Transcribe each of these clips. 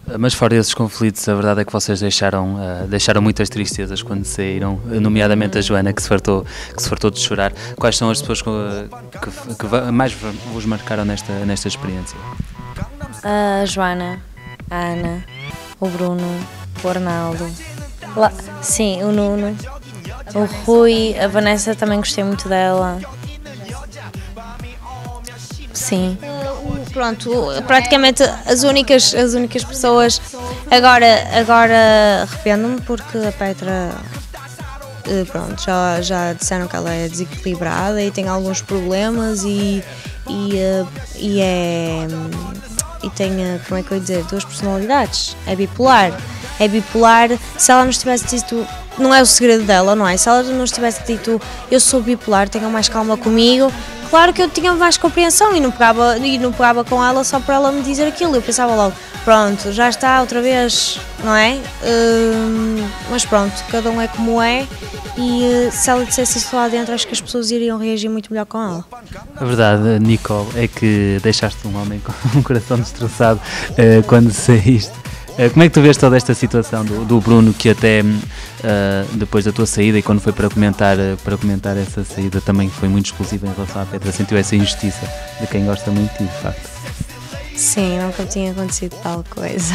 Mas fora esses conflitos, a verdade é que vocês deixaram muitas tristezas quando saíram, nomeadamente a Joana, que se fartou de chorar. Quais são as pessoas que mais vos marcaram nesta experiência? A Joana, a Ana, o Bruno, o Arnaldo, sim, o Nuno, o Rui, a Vanessa também gostei muito dela. Sim. Pronto, praticamente as únicas pessoas. Agora arrependo-me porque a Petra, pronto, já disseram que ela é desequilibrada e tem alguns problemas e tem, como é que eu ia dizer, duas personalidades. É bipolar. Se ela nos tivesse dito, não é o segredo dela, não é? Se ela nos tivesse dito, eu sou bipolar, tenham mais calma comigo, claro que eu tinha mais compreensão e não pegava com ela só para ela me dizer aquilo. Eu pensava logo, pronto, já está outra vez, não é? Mas pronto, cada um é como é e se ela dissesse isso lá dentro, acho que as pessoas iriam reagir muito melhor com ela. A verdade, Nicole, é que deixaste um homem com um coração destroçado quando saíste. Como é que tu vês toda esta situação do Bruno, que até depois da tua saída e quando foi para comentar essa saída também foi muito exclusiva em relação à Petra, sentiu essa injustiça de quem gosta muito de ti, de facto? Sim, nunca tinha acontecido tal coisa.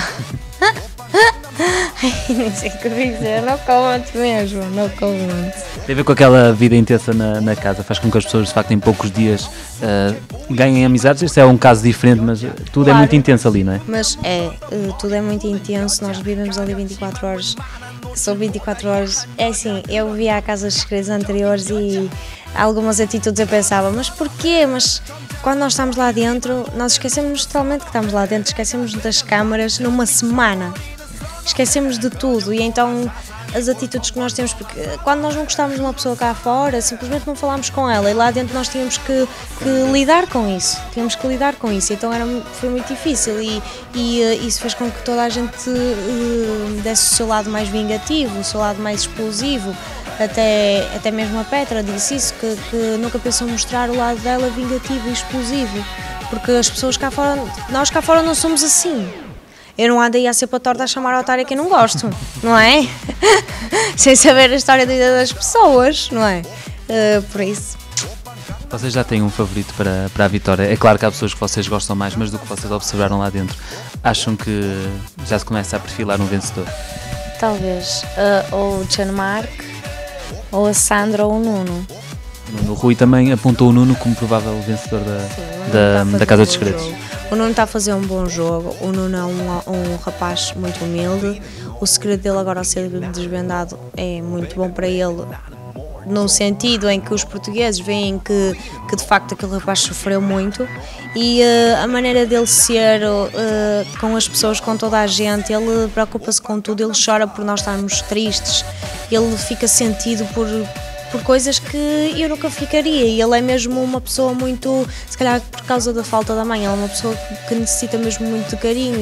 Nem sei o que eu ia dizer, não comment mesmo, não comment. Tem a ver com aquela vida intensa na casa, faz com que as pessoas de facto em poucos dias ganhem amizades. Este é um caso diferente, mas tudo claro, é muito intenso ali, não é? Mas tudo é muito intenso, nós vivemos ali 24 horas, são 24 horas, é assim, eu via a Casa dos Segredos anteriores e algumas atitudes eu pensava, mas porquê? Mas quando nós estamos lá dentro, nós esquecemos totalmente que estamos lá dentro, esquecemos das câmaras numa semana. Esquecemos de tudo e então as atitudes que nós temos, porque quando nós não gostamos de uma pessoa cá fora, simplesmente não falámos com ela e lá dentro nós tínhamos que lidar com isso, então foi muito difícil e isso fez com que toda a gente desse o seu lado mais vingativo, o seu lado mais explosivo, até mesmo a Petra disse isso, que nunca pensou mostrar o lado dela vingativo e explosivo, porque as pessoas cá fora, nós cá fora não somos assim. Eu não ando aí a ser para torta a chamar a otária que eu não gosto, não é? Sem saber a história da vida das pessoas, não é? Por isso. Vocês já têm um favorito para a Vitória? É claro que há pessoas que vocês gostam mais, mas do que vocês observaram lá dentro, acham que já se começa a perfilar um vencedor? Talvez ou o Gianmarc, ou a Sandra ou o Nuno. O Rui também apontou o Nuno como provável vencedor da Casa dos Segredos. O Nuno está a fazer um bom jogo, o Nuno é um rapaz muito humilde, o segredo dele agora ao ser desvendado é muito bom para ele, no sentido em que os portugueses veem que de facto aquele rapaz sofreu muito e a maneira dele ser com as pessoas, com toda a gente, ele preocupa-se com tudo, ele chora por nós estarmos tristes, ele fica sentido por coisas que eu nunca ficaria e ele é mesmo uma pessoa muito, se calhar por causa da falta da mãe, ele é uma pessoa que necessita mesmo muito de carinho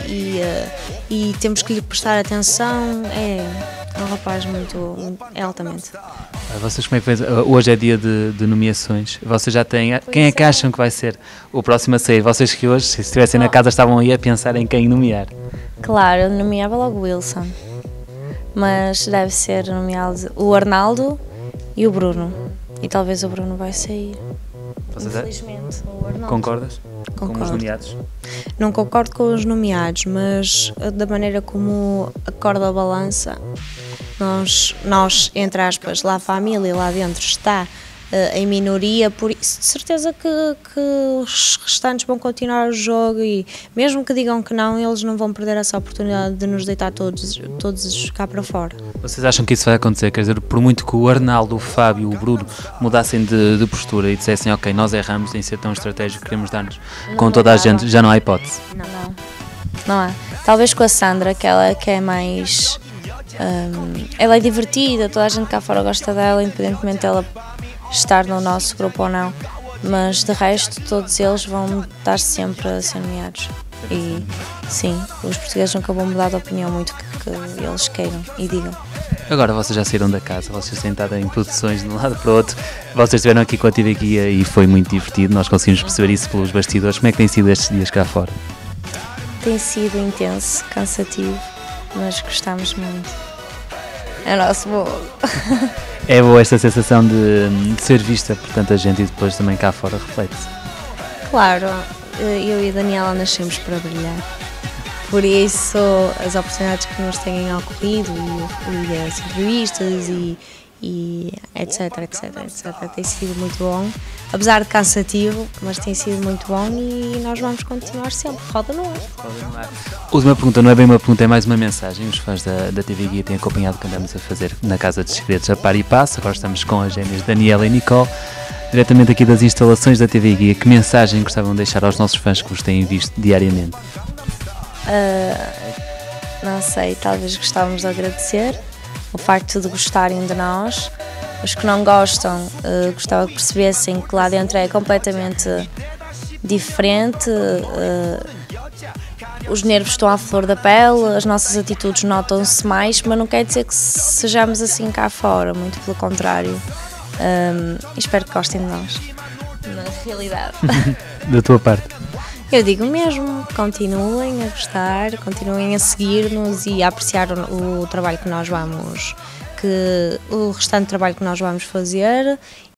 e temos que lhe prestar atenção, é um rapaz muito, altamente. Vocês como é que fez? Hoje é dia de nomeações, vocês já têm, quem é que acham que vai ser o próximo a sair? Vocês que hoje, se estivessem na casa, estavam aí a pensar em quem nomear? Claro, eu nomeava logo o Wilson, mas deve ser nomeado o Arnaldo e o Bruno, e talvez o Bruno vai sair. Infelizmente, o Arnaldo. Concordas? Concordo. Com os nomeados? Não concordo com os nomeados, mas da maneira como a corda balança, nós, entre aspas, lá a família lá dentro está em minoria, por isso de certeza que os restantes vão continuar o jogo e mesmo que digam que não, eles não vão perder essa oportunidade de nos deitar todos cá para fora. Vocês acham que isso vai acontecer? Quer dizer, por muito que o Arnaldo, o Fábio e o Bruno mudassem de postura e dissessem ok, nós erramos em ser tão estratégico, queremos dar-nos com toda a gente, já não há hipótese? Não há. Talvez com a Sandra, que ela que é mais... ela é divertida, toda a gente cá fora gosta dela, independentemente dela estar no nosso grupo ou não, mas de resto todos eles vão estar sempre a ser nomeados e sim, os portugueses nunca vão mudar de opinião muito que eles queiram e digam. Agora vocês já saíram da casa, vocês têm estado em produções de um lado para o outro, vocês estiveram aqui com a TV Guia e foi muito divertido, nós conseguimos perceber isso pelos bastidores. Como é que têm sido estes dias cá fora? tem sido intenso, cansativo, mas gostamos muito. É o nosso bolo. É boa esta sensação de ser vista por tanta gente e depois também cá fora reflete-se. Claro, eu e a Daniela nascemos para brilhar. Por isso, as oportunidades que nos têm ocorrido e as entrevistas e etc, tem sido muito bom. Apesar de cansativo, mas tem sido muito bom e nós vamos continuar sempre. Roda no ar. Última pergunta, não é bem uma pergunta, é mais uma mensagem. Os fãs da TV Guia têm acompanhado o que andamos a fazer na Casa dos Segredos a par e passo. Agora estamos com as gêmeas Daniela e Nicole, diretamente aqui das instalações da TV Guia. Que mensagem gostavam de deixar aos nossos fãs que vos têm visto diariamente? Não sei, talvez gostávamos de agradecer o facto de gostarem de nós. Os que não gostam, gostava que percebessem que lá dentro é completamente diferente. Os nervos estão à flor da pele, as nossas atitudes notam-se mais, mas não quer dizer que sejamos assim cá fora, muito pelo contrário. Espero que gostem de nós, na realidade. Da tua parte? Eu digo mesmo, continuem a gostar, continuem a seguir-nos e a apreciar o trabalho que nós vamos, o restante trabalho que nós vamos fazer